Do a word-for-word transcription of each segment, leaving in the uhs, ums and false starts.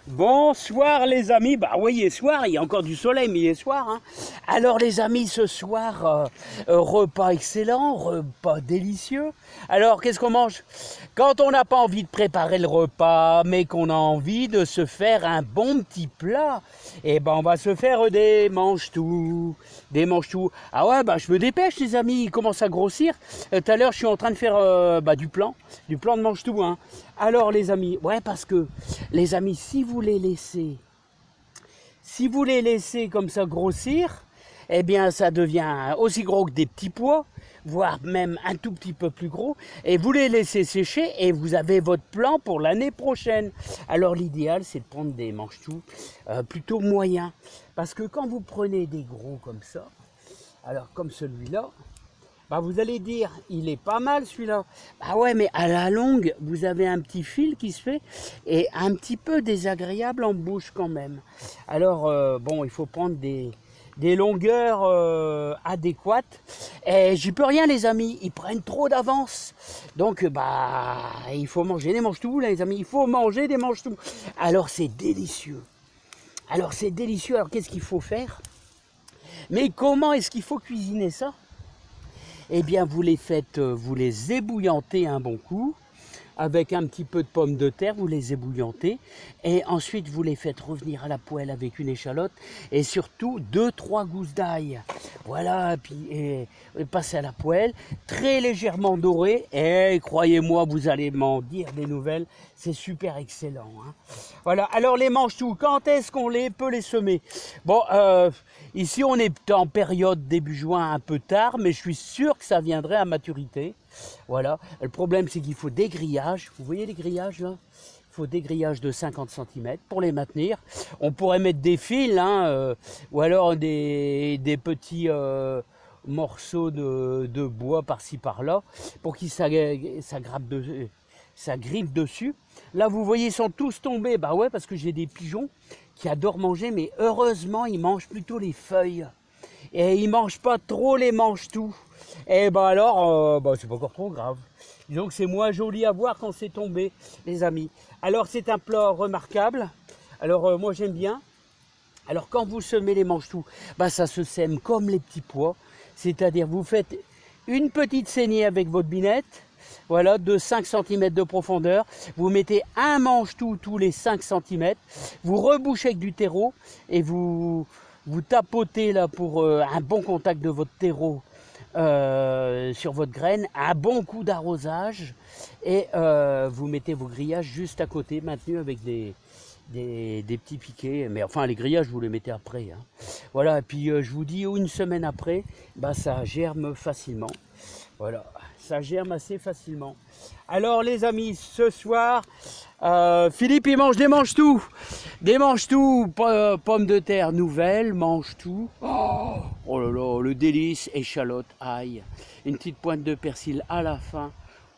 Bonsoir les amis, bah oui il est soir, il y a encore du soleil mais il est soir hein. Alors les amis ce soir, euh, euh, repas excellent, repas délicieux. Alors qu'est-ce qu'on mange? Quand on n'a pas envie de préparer le repas mais qu'on a envie de se faire un bon petit plat, et eh ben on va se faire des mange-tout, des mange-tout. Ah ouais bah je me dépêche les amis, il commence à grossir. Euh, tout à l'heure je suis en train de faire euh, bah, du plan, du plan de mange-tout hein. Alors les amis, ouais parce que les amis si vous les laissez, si vous les laissez comme ça grossir, eh bien ça devient aussi gros que des petits pois, voire même un tout petit peu plus gros, et vous les laissez sécher et vous avez votre plan pour l'année prochaine. Alors l'idéal c'est de prendre des mange-tout euh, plutôt moyens, parce que quand vous prenez des gros comme ça, alors comme celui-là, bah vous allez dire, il est pas mal celui-là. Bah ouais, mais à la longue, vous avez un petit fil qui se fait et un petit peu désagréable en bouche quand même. Alors, euh, bon, il faut prendre des, des longueurs euh, adéquates. Et j'y peux rien, les amis, ils prennent trop d'avance. Donc, bah, il faut manger des mange-tout, les amis. Il faut manger des mange-tout. Alors, c'est délicieux. Alors, c'est délicieux. Alors, qu'est-ce qu'il faut faire? Mais comment est-ce qu'il faut cuisiner ça? Eh bien, vous les faites, vous les ébouillantez un bon coup, avec un petit peu de pommes de terre, vous les ébouillantez, et ensuite vous les faites revenir à la poêle avec une échalote, et surtout deux trois gousses d'ail. Voilà, et puis et, et passez à la poêle, très légèrement doré, et croyez-moi, vous allez m'en dire des nouvelles, c'est super excellent. Hein. Voilà, alors les mange-tout, quand est-ce qu'on les peut les semer? Bon, euh, ici on est en période début juin un peu tard, mais je suis sûr que ça viendrait à maturité. Voilà, le problème c'est qu'il faut des grillages, vous voyez les grillages là? Il faut des grillages de cinquante centimètres pour les maintenir. On pourrait mettre des fils, hein, euh, ou alors des, des petits euh, morceaux de, de bois par-ci par-là, pour qu'ils ça, ça, de, ça grippe dessus. Là vous voyez ils sont tous tombés, bah ouais parce que j'ai des pigeons qui adorent manger, mais heureusement ils mangent plutôt les feuilles. Et ils mangent pas trop les mange-tout. Et ben alors, euh, bah, c'est pas encore trop grave. Disons que c'est moins joli à voir quand c'est tombé, les amis. Alors c'est un plat remarquable. Alors euh, moi j'aime bien. Alors quand vous semez les mange-tout, bah, ça se sème comme les petits pois. C'est-à-dire vous faites une petite saignée avec votre binette. Voilà, de cinq centimètres de profondeur. Vous mettez un mange-tout tous les cinq centimètres. Vous rebouchez avec du terreau et vous... Vous tapotez là pour euh, un bon contact de votre terreau euh, sur votre graine, un bon coup d'arrosage et euh, vous mettez vos grillages juste à côté, maintenus avec des, des, des petits piquets. Mais enfin les grillages vous les mettez après. Hein. Voilà, et puis euh, je vous dis une semaine après, bah, ça germe facilement. Voilà, ça germe assez facilement. Alors les amis, ce soir, euh, Philippe il mange des mange-tout. Des mange-tout, pommes de terre nouvelles, mange-tout. Oh, oh là là, le délice, échalote, ail. Une petite pointe de persil à la fin.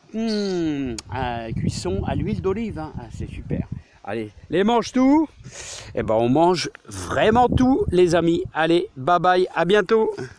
Mmh, à cuisson à l'huile d'olive, hein. Ah, c'est super. Allez, les mange-tout. Eh ben on mange vraiment tout les amis. Allez, bye bye, à bientôt.